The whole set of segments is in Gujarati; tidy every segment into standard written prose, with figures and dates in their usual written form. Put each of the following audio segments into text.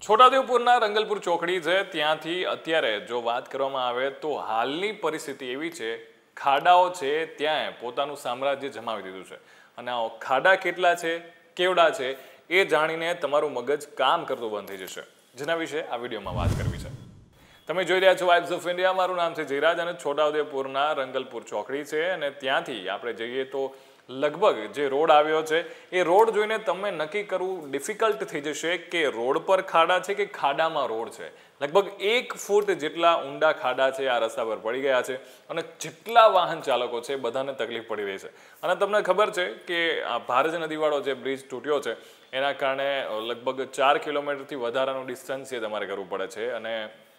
છોટાઉદેપુરના રંગલપુર ચોકડી છે ત્યાંથી અત્યારે જો વાત કરવામાં આવે તો હાલની પરિસ્થિતિ એવી છે, ખાડાઓ છે ત્યાં પોતાનું સામ્રાજ્ય જમાવી દીધું છે અને આ ખાડા કેટલા છે, કેવડા છે એ જાણીને તમારું મગજ કામ કરતું બંધ થઈ જશે, જેના વિશે આ વિડીયોમાં વાત કરવી છે। તમે જોઈ રહ્યા છો વાઇબ્સ ઓફ ઇન્ડિયા। મારું નામ છે જયરાજ અને છોટાઉદેપુરના રંગલપુર ચોકડી છે અને ત્યાંથી આપણે જઈએ તો લગભગ જે રોડ આવ્યો છે એ રોડ જોઈને તમને નક્કી કરવું ડિફિકલ્ટ થઈ જશે કે રોડ પર ખાડા છે કે ખાડામાં રોડ છે। લગભગ 1 ફૂટ જેટલા ઊંડા ખાડા છે આ રસ્તા પર પડી ગયા છે અને જેટલા વાહન ચાલકો છે બધાને તકલીફ પડી રહી છે। અને તમને ખબર છે કે આ ભારજ નદીવાળો જે બ્રિજ તૂટ્યો છે એના કારણે લગભગ 4 કિલોમીટરથી વધારાનું ડિસ્ટન્સ એ તમારે કરવું પડે છે અને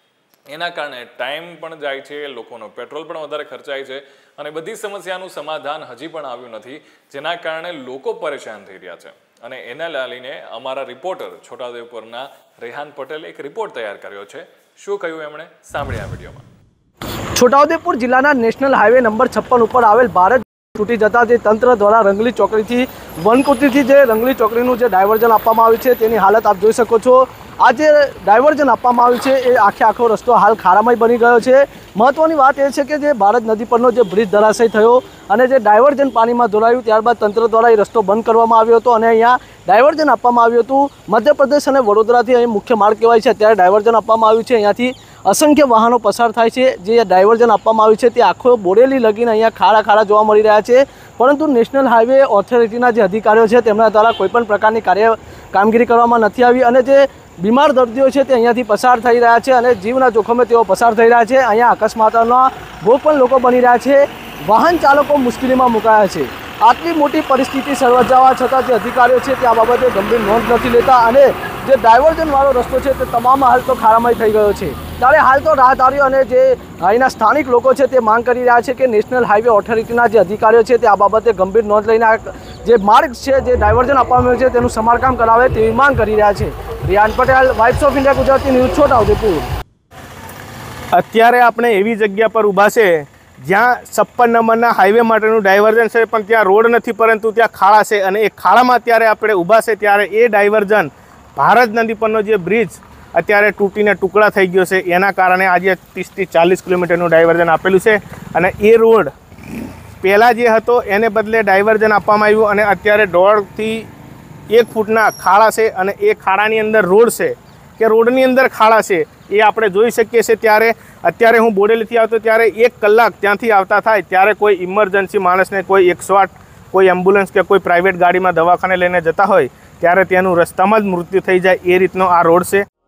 એના કારણે ટાઈમ પણ જાય છે, લોકોનો પેટ્રોલ પણ વધારે ખર્ચાય છે અને બધી સમસ્યાનું સમાધાન હજી પણ આવ્યું નથી, જેના કારણે લોકો પરેશાન થઈ રહ્યા છે। અને એના લઈને અમારા રિપોર્ટર છોટાઉદેપુરના રેહાન પટેલે એક રિપોર્ટ તૈયાર કર્યો છે। શું કહ્યું એમણે, સાંભળ્યા આ વિડીયોમાં। છોટાઉદેપુર જિલ્લાના નેશનલ હાઈવે નંબર 56 ઉપર આવેલ ભારત તૂટી જતા જે તંત્ર દ્વારા રંગલી ચોકડીથી વનકુટીથી જે રંગલી ચોકડીનું જે ડાયવર્ઝન આપવામાં આવ્યું છે તેની હાલત આપ જોઈ શકો છો। આ જે ડાયવર્ઝન આપવામાં આવ્યું છે એ આખો રસ્તો હાલ ખાડામય બની ગયો છે। મહત્વની વાત એ છે કે જે ભારત નદી પરનો જે બ્રિજ ધરાશય થયો અને જે ડાયવર્ઝન પાણીમાં ધોલાયું ત્યારબાદ તંત્ર દ્વારા એ રસ્તો બંધ કરવામાં આવ્યો હતો અને અહીંયા ડાયવર્ઝન આપવામાં આવ્યું હતું। મધ્યપ્રદેશ અને વડોદરાથી અહીં મુખ્ય માર્ગ કહેવાય છે, અત્યારે ડાયવર્ઝન આપવામાં આવ્યું છે। અહીંયાથી અસંખ્ય વાહનો પસાર થાય છે। જે ડાયવર્ઝન આપવામાં આવ્યું છે તે આખો બોરેલી લગીને અહીંયા ખાડા જોવા મળી રહ્યા છે, પરંતુ નેશનલ હાઈવે ઓથોરિટીના જે અધિકારીઓ છે તેમના દ્વારા કોઈપણ પ્રકારની કામગીરી કરવામાં નથી આવી અને જે બીમાર દર્દીઓ છે તે અહીંયાથી પસાર થઈ રહ્યા છે અને જીવના જોખમે તેઓ પસાર થઈ રહ્યા છે। અહીંયા અકસ્માતોના ભોગ પણ લોકો બની રહ્યા છે, વાહન ચાલકો મુશ્કેલીમાં મુકાયા છે। આટલી મોટી પરિસ્થિતિ સર્જાવા છતાં જે અધિકારીઓ છે તે આ બાબતે ગંભીર નોંધ નથી લેતા અને જે ડાયવર્ઝનવાળો રસ્તો છે તે તમામ હાલ તો ખાડામય થઈ ગયો છે। ત્યારે હાલ તો રાહદારીઓ અને જે અહીંના સ્થાનિક લોકો છે તે માંગ કરી રહ્યા છે કે નેશનલ હાઈવે ઓથોરિટીના જે અધિકારીઓ છે તે આ બાબતે ગંભીર નોંધ લઈને જે માર્ગ છે જે ડાયવર્ઝન આપવામાં આવ્યું છે તેનું સમારકામ કરાવે તેવી માંગ કરી રહ્યા છે। Rehan Patel, vibes of India, Gujarati news, Chhota Udepur. અત્યારે આપણે એવી જગ્યા પર ઊભા છે જ્યાં 56 નંબરના હાઈવે માટેનું ડાયવર્ઝન છે, પણ ત્યાં રોડ નથી પરંતુ ત્યાં ખાડા છે અને એ ખાડામાં અત્યારે આપણે ઊભા છે। ત્યારે એ ડાયવર્ઝન ભારત નદી પરનો જે બ્રિજ અત્યારે તૂટીને ટુકડા થઈ ગયો છે એના કારણે આજે 30 થી 40 કિલોમીટરનું ડાયવર્ઝન આપેલું છે અને એ રોડ પહેલાં જે હતો એને બદલે ડાયવર્ઝન આપવામાં આવ્યું અને અત્યારે 1.5 થી 1 ફૂટના ખાડા છે અને એ ખાડાની અંદર રોડ છે કે રોડની અંદર ખાડા છે એ આપણે જોઈ શકીએ છીએ। ત્યારે અત્યારે હું બોડેલીથી આવતો ત્યારે 1 કલાક ત્યાંથી આવતા થાય ત્યારે કોઈ ઇમરજન્સી માણસને કોઈ 108 કોઈ એમ્બ્યુલન્સ કે કોઈ પ્રાઇવેટ ગાડીમાં દવાખાને લઈને જતા હોય ત્યારે તેનું રસ્તામાં જ મૃત્યુ થઈ જાય એ રીતનો આ રોડ છે।